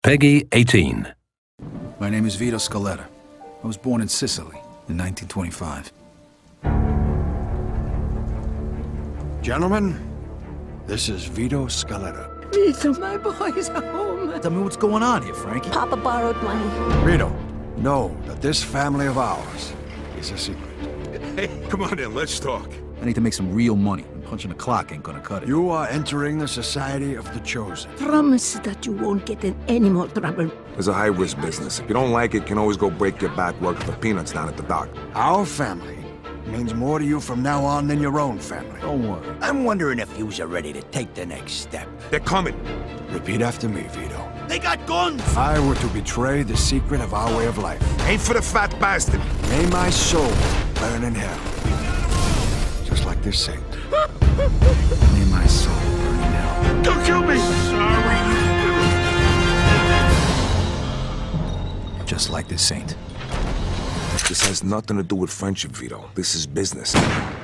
Peggy 18. My name is Vito Scaletta. I was born in Sicily in 1925. Gentlemen, this is Vito Scaletta. Vito, my boy's home. Tell me what's going on here, Frankie. Papa borrowed money. Vito, know that this family of ours is a secret. Hey, come on in, let's talk. I need to make some real money, and punching a clock ain't gonna cut it. You are entering the Society of the Chosen. Promise that you won't get in any more trouble. It's a high-risk business. If you don't like it, you can always go break your back working for peanuts down at the dock. Our family means more to you from now on than your own family. Don't worry. I'm wondering if yous are ready to take the next step. They're coming. Repeat after me, Vito. They got guns! If I were to betray the secret of our way of life, Aim for the fat bastard. may my soul burn in hell. Just like this saint. May my soul burn in hell. Don't kill me! Sorry. Just like this saint. This has nothing to do with friendship, Vito. This is business.